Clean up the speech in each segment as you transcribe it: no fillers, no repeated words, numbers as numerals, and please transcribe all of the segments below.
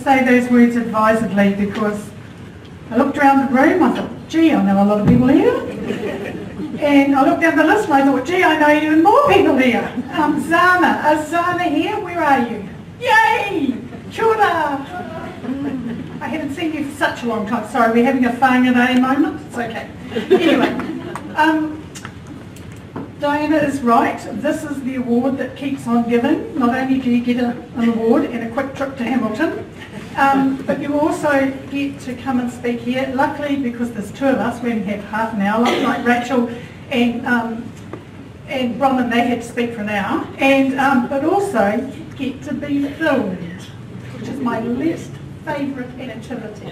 say those words advisedly because I looked around the room, I thought, gee, I know a lot of people here. And I looked down the list and I thought, gee, I know even more people here. Zana, is Zana here? Where are you? Yay! Kia ora! I haven't seen you for such a long time. Sorry, we're having a whāngarei moment. It's okay. Anyway, Diana is right. This is the award that keeps on giving. Not only do you get an award and a quick trip to Hamilton, but you also get to come and speak here. Luckily, because there's two of us, we only have half an hour, like Rachel and Bronwyn, they had to speak for an hour. And but also you get to be filmed, which is my least favourite activity.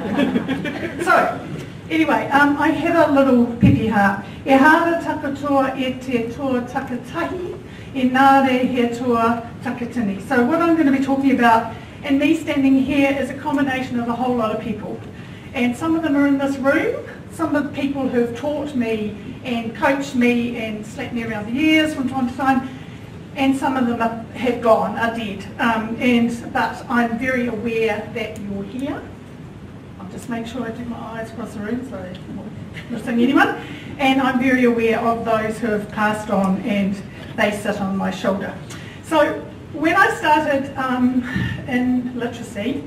So, anyway, I have a little pepe heart. E hara takatoa e te toa takatahi, e nāre he toa takatini. So what I'm going to be talking about, and me standing here, is a combination of a whole lot of people. And some of them are in this room, some of the people who have taught me and coached me and slapped me around the ears from time to time, and some of them have gone, are dead. But I'm very aware that you're here. I'll just make sure I do my eyes across the room so I'm not missing anyone. And I'm very aware of those who have passed on and they sit on my shoulder. So when I started in literacy,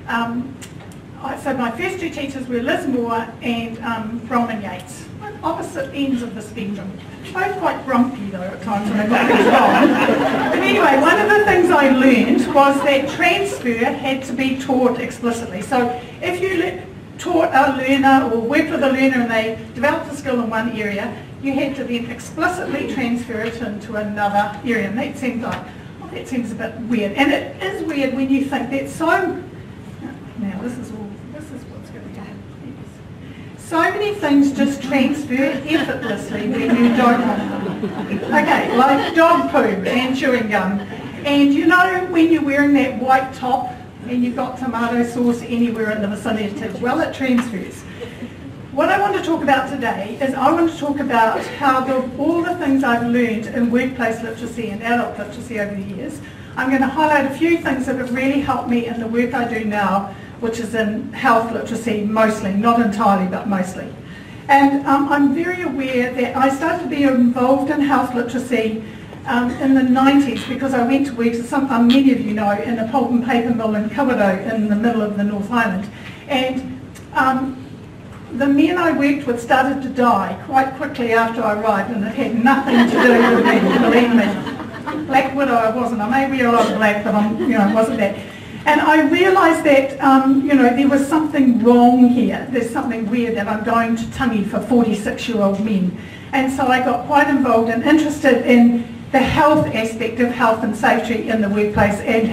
so my first two teachers were Liz Moore and Bronwyn Yates, opposite ends of the spectrum. Both quite grumpy though at times when they got things wrong. But anyway, one of the things I learned was that transfer had to be taught explicitly. So if you taught a learner or worked with a learner and they developed a skill in one area, you had to then explicitly transfer it into another area. And that seems like, well, that seems a bit weird. And it is weird when you think that now this is what's going to happen. So many things just transfer effortlessly when you don't want them. Okay, like dog poo and chewing gum. And you know when you're wearing that white top and you've got tomato sauce anywhere in the vicinity, well, it transfers. What I want to talk about today is I want to talk about how all the things I've learned in workplace literacy and adult literacy over the years, I'm going to highlight a few things that have really helped me in the work I do now, which is in health literacy mostly, not entirely, but mostly. And I'm very aware that I started to be involved in health literacy in the 90s because I went to work, as many of you know, in a pulp and paper mill in Kawerau in the middle of the North Island. And the men I worked with started to die quite quickly after I arrived, and it had nothing to do with me, believe me. Black widow I wasn't. I may wear a lot of black, but I wasn't that. And I realised that, there was something wrong here. There's something weird that I'm going to tangi for 46-year-old men. And so I got quite involved and interested in the health aspect of health and safety in the workplace and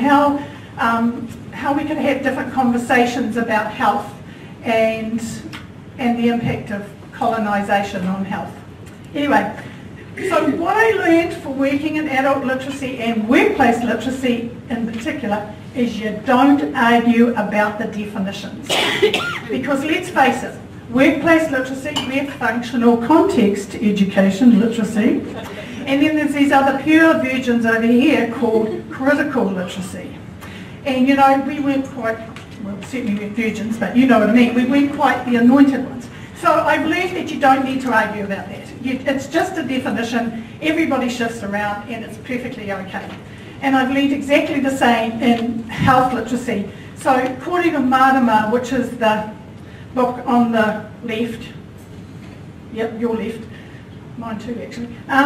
how we could have different conversations about health and the impact of colonisation on health. Anyway, so what I learned for working in adult literacy and workplace literacy in particular is you don't argue about the definitions. Because let's face it, workplace literacy, we have functional context education literacy, and then there's these other pure virgins over here called critical literacy. And we weren't quite, well, certainly we're virgins, but you know what I mean, we weren't quite the anointed ones. So I've learned that you don't need to argue about that. It's just a definition, everybody shifts around and it's perfectly okay. And I've learned exactly the same in health literacy. So Kōrero Marama, which is the book on the left, yep, your left, mine too actually,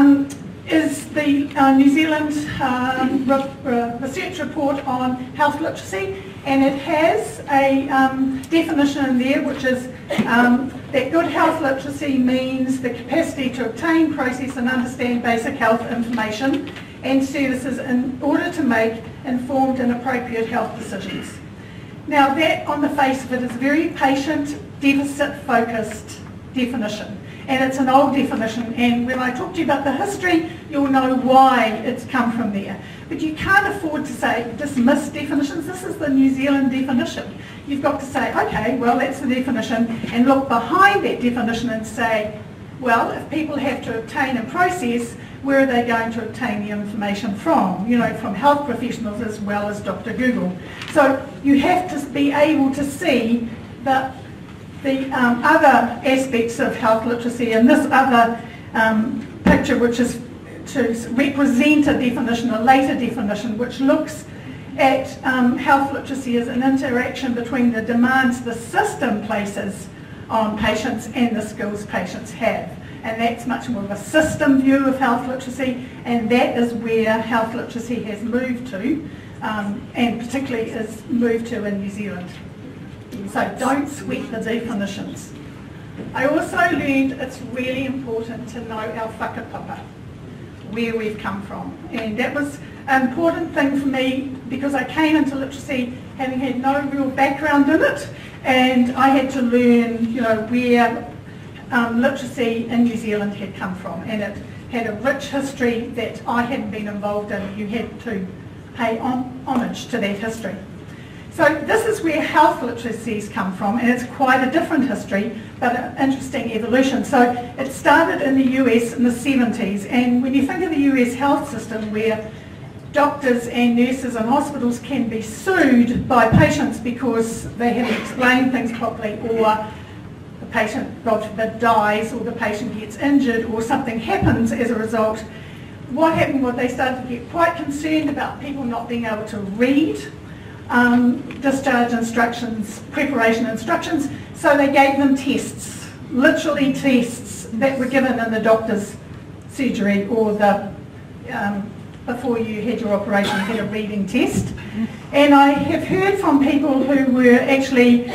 is the New Zealand research report on health literacy, and it has a definition in there which is that good health literacy means the capacity to obtain, process and understand basic health information and services in order to make informed and appropriate health decisions. Now that on the face of it is a very patient, deficit-focused definition, and it's an old definition, and when I talk to you about the history you'll know why it's come from there. But you can't afford to dismiss definitions. This is the New Zealand definition. You've got to say, okay, well that's the definition, and look behind that definition and say, well, if people have to obtain and process, where are they going to obtain the information from? You know, from health professionals as well as Dr. Google. So you have to be able to see the other aspects of health literacy, and this other picture, which is to represent a definition, a later definition, which looks at health literacy as an interaction between the demands the system places on patients and the skills patients have. And that's much more of a system view of health literacy, and that is where health literacy has moved to, and particularly is moved to in New Zealand. So don't sweat the definitions. I also learned it's really important to know our whakapapa, where we've come from. And that was an important thing for me because I came into literacy having had no real background in it, and I had to learn, you know, where literacy in New Zealand had come from, and it had a rich history that I hadn't been involved in. You had to pay homage to that history. So this is where health literacies come from, and it's quite a different history, but an interesting evolution. So it started in the US in the 70s, and when you think of the US health system, where doctors and nurses and hospitals can be sued by patients because they haven't explained things properly, or the patient, God forbid, dies, or the patient gets injured, or something happens as a result, what happened was they started to get quite concerned about people not being able to read discharge instructions, preparation instructions, so they gave them tests, literally tests that were given in the doctor's surgery, or the before you had your operation, you had a reading test. And I have heard from people who were actually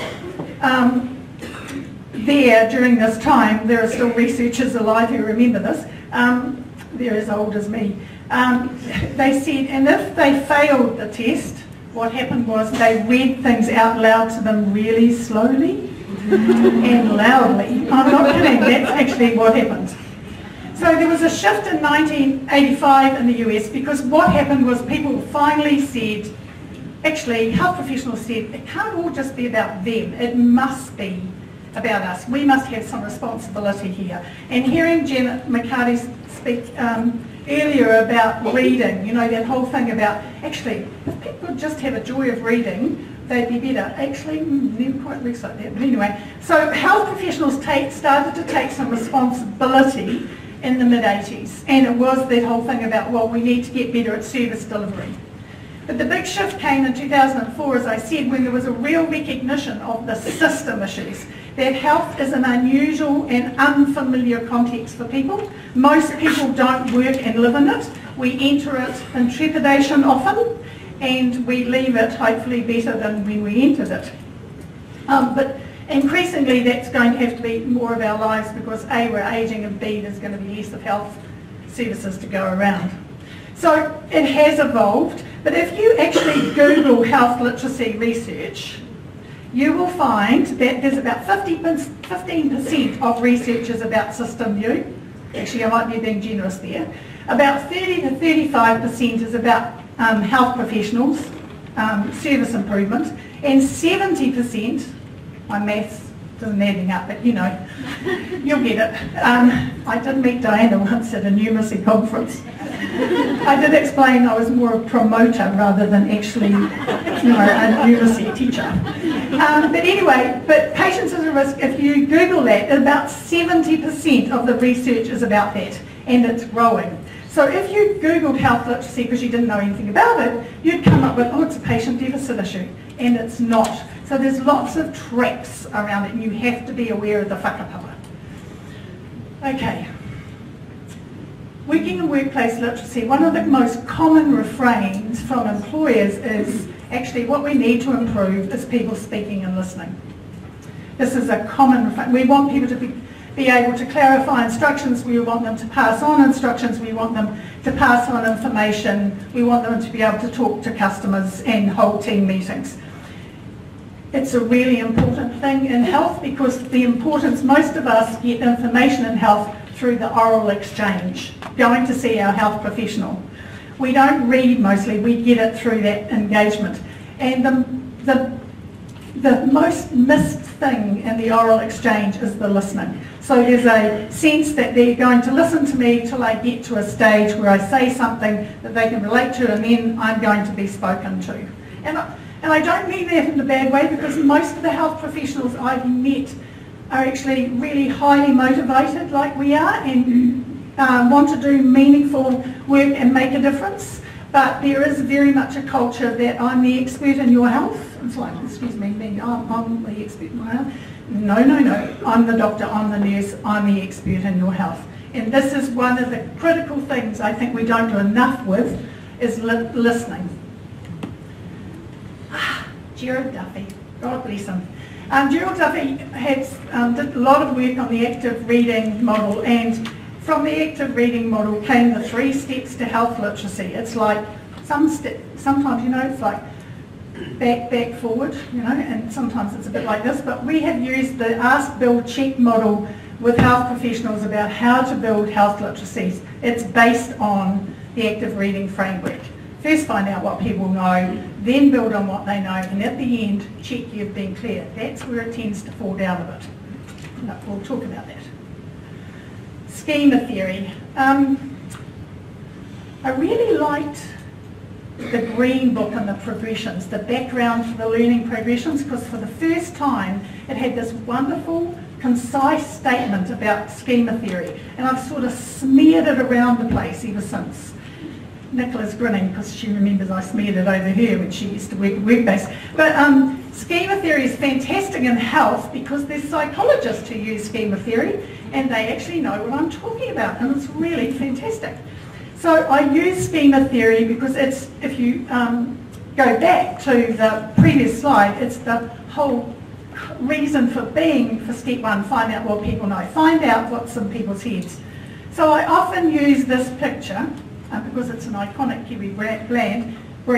there during this time. There are still researchers alive who remember this. They're as old as me. They said, and if they failed the test, what happened was they read things out loud to them really slowly and loudly. I'm not kidding, that's actually what happened. So there was a shift in 1985 in the US, because what happened was people finally said, actually health professionals said, it can't all just be about them, it must be about us. We must have some responsibility here. And hearing Janet McCarty speak earlier about reading, you know, that whole thing about, actually, if people would just have a joy of reading, they'd be better. Actually, never quite works like that, but anyway. So health professionals started to take some responsibility in the mid-80s, and it was that whole thing about, well, we need to get better at service delivery. But the big shift came in 2004, as I said, when there was a real recognition of the system issues, that health is an unusual and unfamiliar context for people. Most people don't work and live in it. We enter it in trepidation often, and we leave it hopefully better than when we entered it. But increasingly that's going to have to be more of our lives, because A, we're ageing, and B, there's going to be less of health services to go around. So it has evolved, but if you actually Google health literacy research, you will find that there's about 15% of research is about system view. Actually, I might be being generous there. About 30 to 35% is about health professionals, service improvement, and 70%, my maths doesn't adding up, but you know, you'll get it. I did meet Diana once at a numeracy conference. I did explain I was more a promoter rather than actually, you know, a numeracy teacher. But anyway, but patients as a risk, if you Google that, about 70% of the research is about that, and it's growing. So if you Googled health literacy because you didn't know anything about it, you'd come up with, oh, it's a patient deficit issue, and it's not. So there's lots of traps around it, and you have to be aware of the whakapapa. Okay. Working in workplace literacy, one of the most common refrains from employers is, actually what we need to improve is people speaking and listening. This is a common refrain. We want people to be able to clarify instructions, we want them to pass on instructions, we want them to pass on information, we want them to be able to talk to customers and hold team meetings. It's a really important thing in health, because the importance, most of us get information in health through the oral exchange, going to see our health professional. We don't read mostly, we get it through that engagement. And the the most missed thing in the oral exchange is the listening. So there's a sense that they're going to listen to me till I get to a stage where I say something that they can relate to, and then I'm going to be spoken to. And I don't mean that in a bad way, because most of the health professionals I've met are actually really highly motivated like we are, and want to do meaningful work and make a difference. But there is very much a culture that I'm the expert in your health. It's like, excuse me, I'm the expert in my health. No, I'm the doctor, I'm the nurse, I'm the expert in your health. And this is one of the critical things I think we don't do enough with, is listening. Gerard Duffy, God bless him. Gerald Duffy did a lot of work on the active reading model, and from the active reading model came the 3 steps to health literacy. It's like sometimes, you know, it's like back, forward, you know, and sometimes it's a bit like this, but we have used the ask, build, check model with health professionals about how to build health literacies. It's based on the active reading framework. First find out what people know, then build on what they know, and at the end, check you've been clear. That's where it tends to fall down a bit. No, we'll talk about that. Schema theory. I really liked the green book and the progressions, the background for the learning progressions, because for the first time it had this wonderful, concise statement about schema theory, and I've sort of smeared it around the place ever since. Nicola's grinning because she remembers I smeared it over her when she used to work at Workbase. But schema theory is fantastic in health because there's psychologists who use schema theory and they actually know what I'm talking about, and it's really fantastic. So I use schema theory because it's, if you go back to the previous slide, it's the whole reason for being for step 1, find out what people know, find out what's in people's heads. So I often use this picture because it's an iconic Kiwi brand,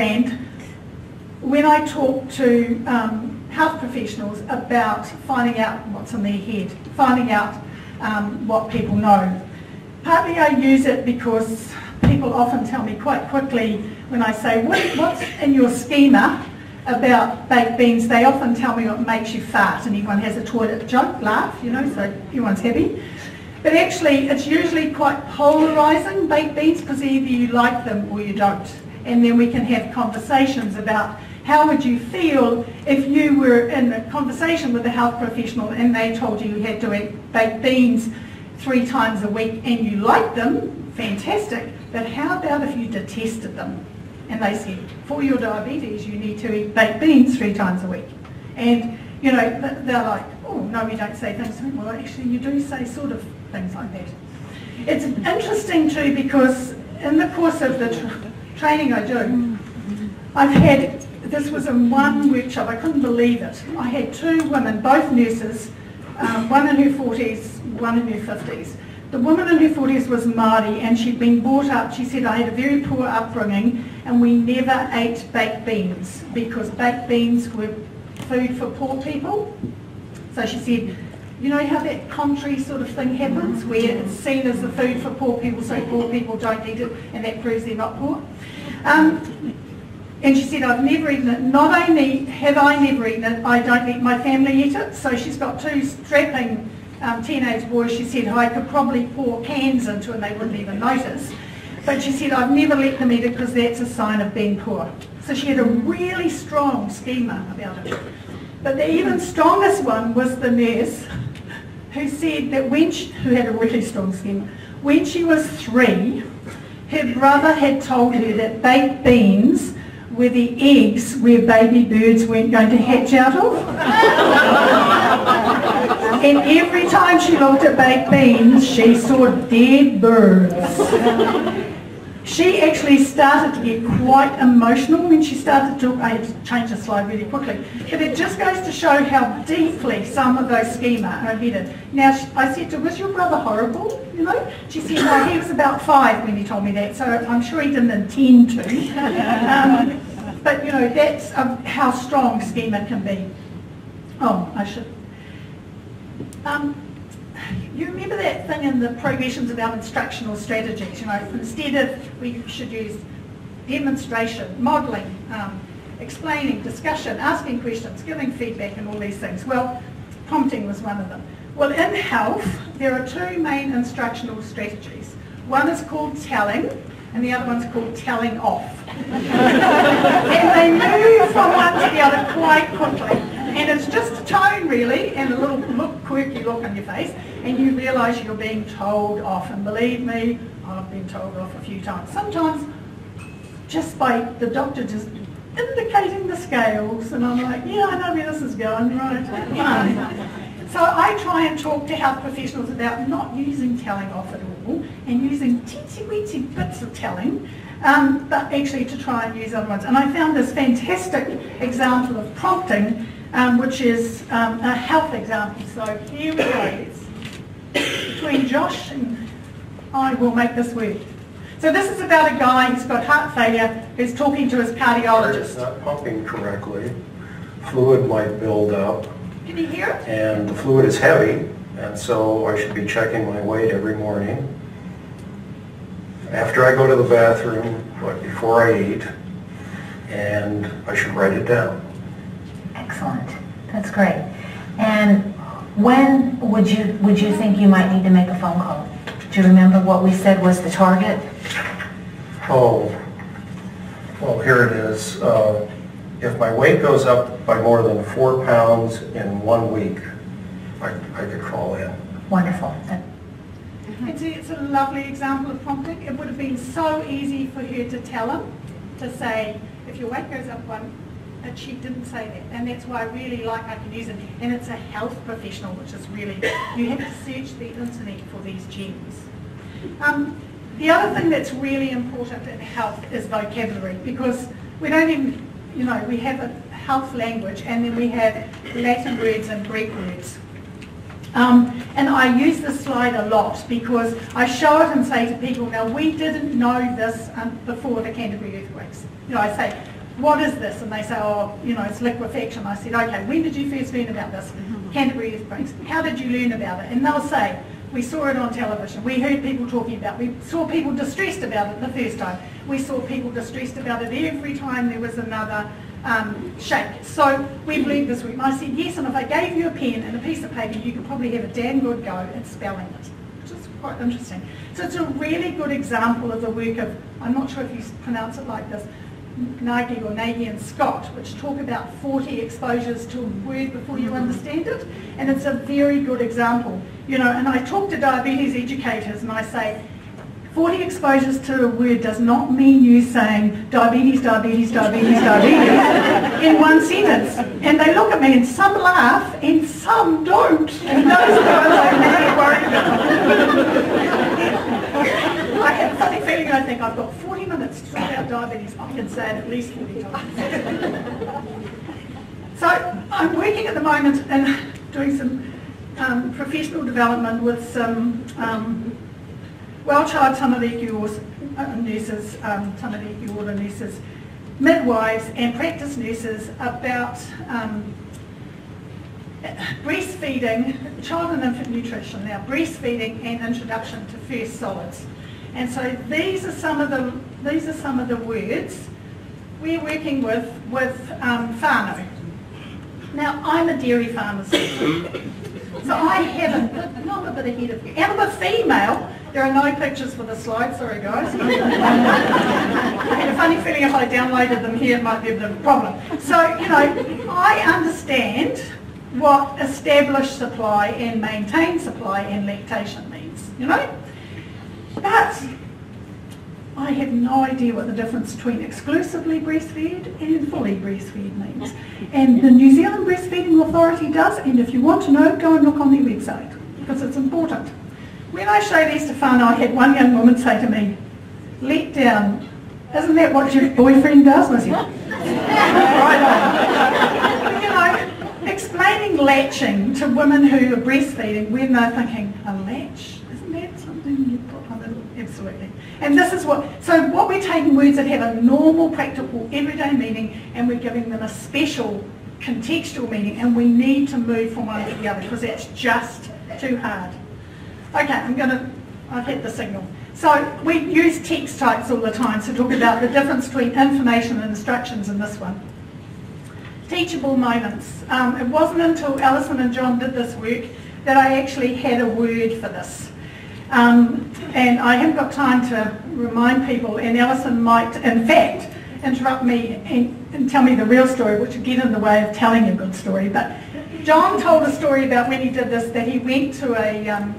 when I talk to health professionals about finding out what's in their head, finding out what people know. Partly I use it because people often tell me quite quickly when I say, what's in your schema about baked beans? They often tell me what makes you fart, and everyone has a toilet joke, laugh, you know, so everyone's happy. But actually, it's usually quite polarising, baked beans, because either you like them or you don't. And then we can have conversations about how would you feel if you were in a conversation with a health professional and they told you you had to eat baked beans 3 times a week and you liked them, fantastic. But how about if you detested them? And they said, for your diabetes, you need to eat baked beans 3 times a week. And, you know, they're like, oh, no, we don't say things. Well, actually, you do say sort of things like that. It's interesting too because in the course of the training I do, I've had, this was in one workshop, I couldn't believe it. I had 2 women, both nurses, one in her 40s, one in her 50s. The woman in her 40s was Māori and she'd been brought up, she said, I had a very poor upbringing and we never ate baked beans because baked beans were food for poor people. So she said, you know how that contrary sort of thing happens where it's seen as the food for poor people so poor people don't eat it and that proves they're not poor? And she said, I've never eaten it. Not only have I never eaten it, I don't let my family eat it. So she's got 2 strapping teenage boys, she said, I could probably pour cans into and they wouldn't even notice. But she said, I've never let them eat it because that's a sign of being poor. So she had a really strong schema about it. But the even strongest one was the nurse who said that who had a really strong schema, when she was 3, her brother had told her that baked beans were the eggs where baby birds weren't going to hatch out of. And every time she looked at baked beans, she saw dead birds. She actually started to get quite emotional when she started to, I had to change the slide really quickly, but it just goes to show how deeply some of those schema are embedded. Now, I said to her, was your brother horrible, you know? She said, no, he was about 5 when he told me that, so I'm sure he didn't intend to. But, you know, that's how strong schema can be. Oh, I should. You remember that thing in the progressions about instructional strategies, you know, instead of, we should use demonstration, modelling, explaining, discussion, asking questions, giving feedback and all these things. Well, prompting was one of them. Well, in health, there are two main instructional strategies. One is called telling, and the other one's called telling off. And they move from one to the other quite quickly. And it's just a tone, really, and a little quirky look on your face, and you realise you're being told off. And believe me, I've been told off a few times. Sometimes just by the doctor just indicating the scales, and I'm like, yeah, I know where this is going, right? So I try and talk to health professionals about not using telling off at all, and using teensy-weensy bits of telling, but actually to try and use other ones. And I found this fantastic example of prompting, which is a health example. So here we go. It's between Josh and I will make this work. So this is about a guy who's got heart failure who's talking to his cardiologist. It's not pumping correctly. Fluid might build up. Can you hear it? And the fluid is heavy, and so I should be checking my weight every morning. After I go to the bathroom, but before I eat, and I should write it down. Excellent. That's great. And when would you think you might need to make a phone call? Do you remember what we said was the target? Oh, well, here it is. If my weight goes up by more than 4 pounds in 1 week, I could call in. Wonderful. And see, it's a lovely example of prompting. It would have been so easy for her to tell him, to say, if your weight goes up one, but she didn't say that. And that's why I really like I can use it. And it's a health professional, which is really, you have to search the internet for these gems. The other thing that's really important in health is vocabulary, because we don't even, you know, we have a health language and then we have Latin words and Greek words. And I use this slide a lot because I show it and say to people, now we didn't know this before the Canterbury earthquakes. You know, I say, what is this? And they say, oh, you know, it's liquefaction. I said, okay, when did you first learn about this? Canterbury earthquakes. How did you learn about it? And they'll say, we saw it on television. We heard people talking about it. We saw people distressed about it the first time. We saw people distressed about it every time there was another shake. So we've learned this week. And I said, yes, and if I gave you a pen and a piece of paper, you could probably have a damn good go at spelling it, which is quite interesting. So it's a really good example of the work of, I'm not sure if you pronounce it like this, Nagy and Scott, which talk about 40 exposures to a word before you understand it, and it's a very good example. You know, and I talk to diabetes educators and I say, 40 exposures to a word does not mean you saying diabetes, diabetes, diabetes, diabetes in one sentence. And they look at me and some laugh and some don't. And those are the ones I'm really worried about. I have a funny feeling, I think I've got 40 minutes to talk about diabetes. I can say it at least 40 times. So I'm working at the moment and doing some professional development with some well-child tamariki nurses, tamariki order nurses, midwives and practice nurses about breastfeeding, child and infant nutrition, now breastfeeding and introduction to first solids. And so these are some of the words we're working with whānau. Now I'm a dairy pharmacist, so I haven't, not a bit ahead of you. And I'm a female. There are no pictures for the slide, sorry guys. I had a funny feeling if I downloaded them here it might be a bit of a problem. So, you know, I understand what established supply and maintained supply and lactation means, you know? But I have no idea what the difference between exclusively breastfed and fully breastfed means. And the New Zealand Breastfeeding Authority does, and if you want to know, go and look on their website, because it's important. When I showed these to whānau, I had one young woman say to me, let down, isn't that what your boyfriend does? And I said, right on. You know, explaining latching to women who are breastfeeding when they're thinking, a latch? Isn't that something you put on it? Absolutely. And this is what, so what we're taking words that have a normal, practical, everyday meaning, and we're giving them a special contextual meaning, and we need to move from one to the other because that's just too hard. Okay, I've hit the signal. So we use text types all the time to talk about the difference between information and instructions in this one. teachable moments. It wasn't until Alison and John did this work that I actually had a word for this. And I haven't got time to remind people, and Alison might, in fact, interrupt me and tell me the real story, which would get in the way of telling a good story. But John told a story about when he did this, that he went to a...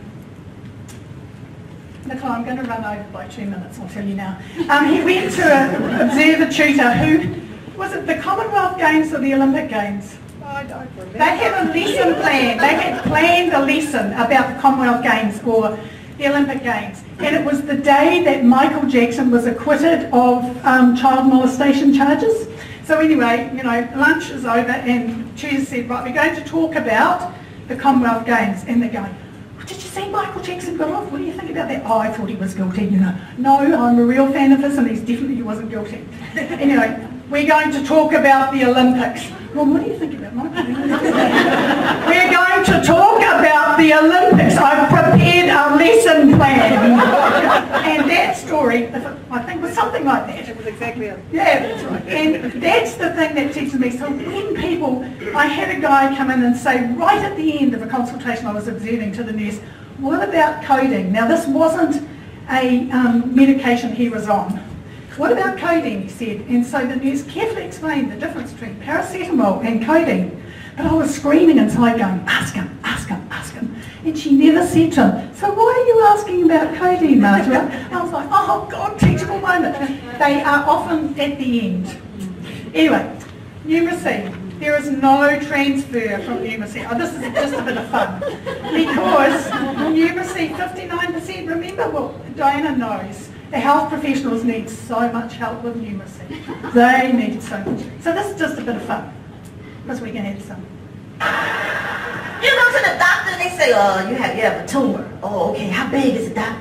Nicola, I'm going to run over by 2 minutes, I'll tell you now. He went to observe a tutor who... Was it the Commonwealth Games or the Olympic Games? I don't remember. They had a lesson planned. They had planned a lesson about the Commonwealth Games or the Olympic Games. And it was the day that Michael Jackson was acquitted of child molestation charges. So anyway, you know, lunch is over and tutor said, right, we're going to talk about the Commonwealth Games. And they're going, did you see Michael Jackson got off? What do you think about that? Oh, I thought he was guilty, you know. No, I'm a real fan of his and he wasn't guilty. Anyway, we're going to talk about the Olympics. Well, what do you think about Michael? We're going to talk about the Olympics. I've prepared a lesson plan. And that story, I think, was something like that. It was exactly it. Yeah, that's right. And that's the thing that teaches me. So when people, I had a guy come in and say, right at the end of a consultation I was observing to the nurse, what about codeine? Now this wasn't a medication he was on. What about codeine, he said. And so the nurse carefully explained the difference between paracetamol and codeine. But I was screaming inside going, ask him, ask him, ask him. And she never said to him, so why are you asking about codeine, Martha? I was like, oh God, teachable moment. They are often at the end. Anyway, numeracy. There is no transfer from numeracy. Oh, this is just a bit of fun. Because numeracy, 59%, remember what Diana knows. The health professionals need so much help with numeracy. They need so much. So this is just a bit of fun, because we can have some. You go to the doctor and they say, oh, you have a tumor. Oh, okay, how big is it, doctor?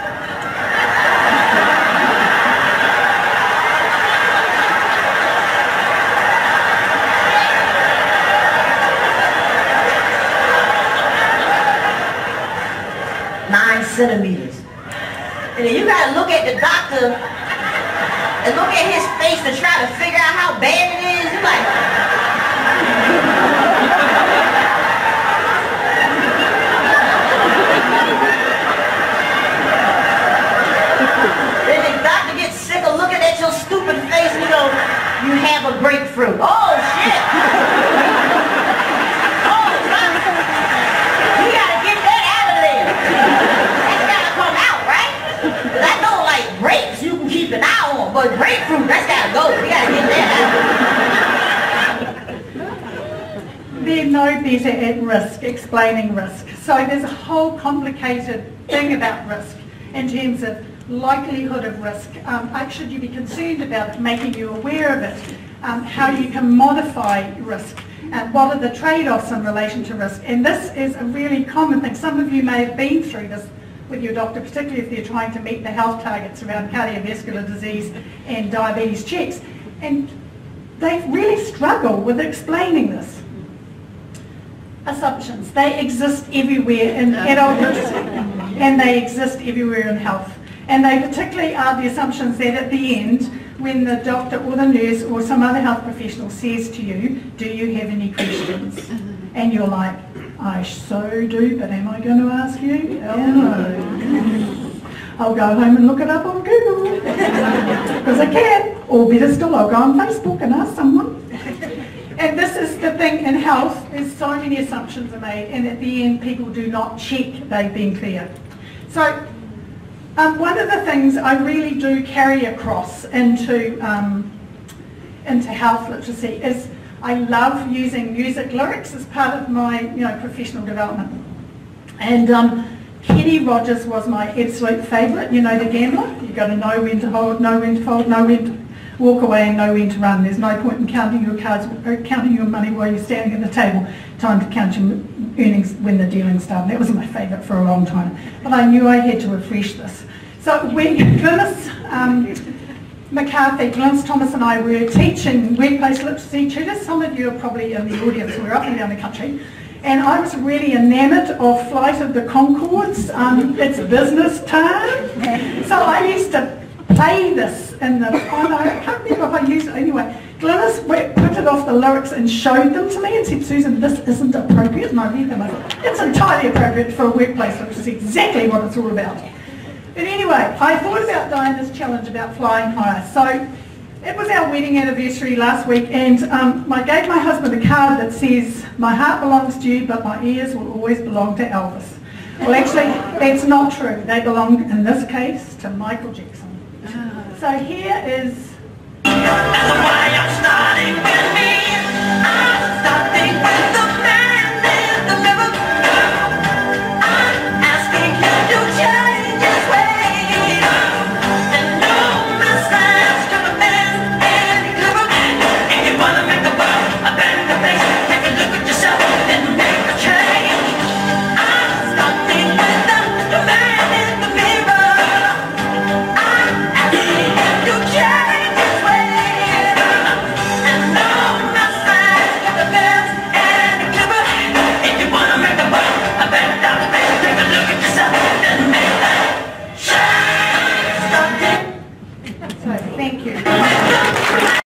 Centimeters. And then you gotta look at the doctor and look at his face to try to figure out how bad it is. You're like, then the doctor gets sick of looking at your stupid face and you know, you have a grapefruit. Oh shit! Oh, doctor, you gotta get that out of there. I know, like, grapes you can keep an eye on, but grapefruit, that's gotta go. We gotta get that out. They're no better at risk, explaining risk. So there's a whole complicated thing about risk in terms of likelihood of risk. Should you be concerned about it, making you aware of it, how you can modify risk, what are the trade-offs in relation to risk. And this is a really common thing. Some of you may have been through this with your doctor, particularly if they're trying to meet the health targets around cardiovascular disease and diabetes checks. And they really struggle with explaining this. Assumptions. They exist everywhere in adult literacy and they exist everywhere in health. And they particularly are the assumptions that at the end, when the doctor or the nurse or some other health professional says to you, do you have any questions? And you're like, I so do, but am I going to ask you? Hell no. I'll go home and look it up on Google. Because I can. Or better still, I'll go on Facebook and ask someone. And this is the thing in health, there's so many assumptions are made, and at the end people do not check they've been clear. So one of the things I really do carry across into health literacy is I love using music lyrics as part of my professional development. And Kenny Rogers was my absolute favourite, the gambler. You've got to know when to hold, know when to fold, know when to walk away and know when to run. There's no point in counting your cards, or counting your money while you're standing at the table. Time to count your earnings when the dealing started. That was my favourite for a long time. But I knew I had to refresh this. So when Glynis McCarthy, Glynis Thomas and I were teaching workplace literacy tutors, some of you are probably in the audience, we're up and down the country, and I was really enamoured of Flight of the Conchords. It's business time. So I used to play this in the, I can't remember if I used it anyway, Glynis printed off the lyrics and showed them to me and said, Susan, this isn't appropriate. And I read them. I thought, it's entirely appropriate for a workplace, which is exactly what it's all about. But anyway, I thought about doing this challenge about flying higher. So it was our wedding anniversary last week, and I gave my husband a card that says, my heart belongs to you, but my ears will always belong to Elvis. Well, actually, that's not true. They belong, in this case, to Michael Jackson. So here is... That's why I'm starting with me. I'm starting with the man in the mirror. I'm asking him to change his ways. And no massage to the man in the mirror. If you wanna make the world a better place, take a look at yourself and make a change. I'm starting with the man in the mirror. I'm asking him to change his ways. So, thank you.